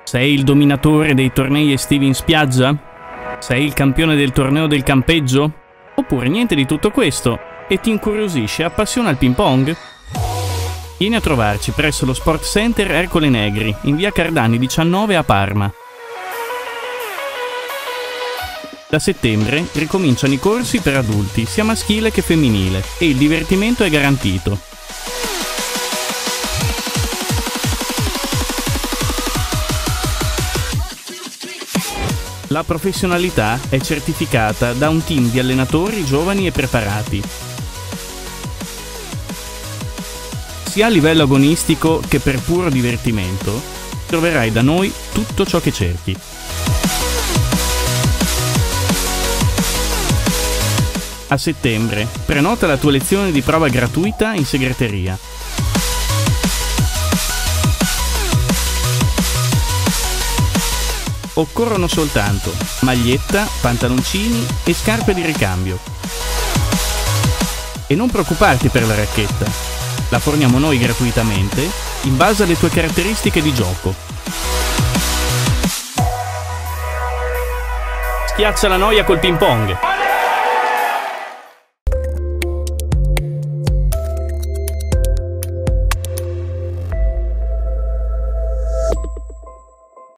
Sei il dominatore dei tornei estivi in spiaggia? Sei il campione del torneo del campeggio? Oppure niente di tutto questo e ti incuriosisce e appassiona il ping pong? Vieni a trovarci presso lo Sport Center Ercole Negri, in via Cardani 19 a Parma. Da settembre ricominciano i corsi per adulti, sia maschile che femminile, e il divertimento è garantito. La professionalità è certificata da un team di allenatori giovani e preparati. Sia a livello agonistico che per puro divertimento, troverai da noi tutto ciò che cerchi. A settembre, prenota la tua lezione di prova gratuita in segreteria. Occorrono soltanto maglietta, pantaloncini e scarpe di ricambio. E non preoccuparti per la racchetta, la forniamo noi gratuitamente in base alle tue caratteristiche di gioco. Schiaccia la noia col ping pong!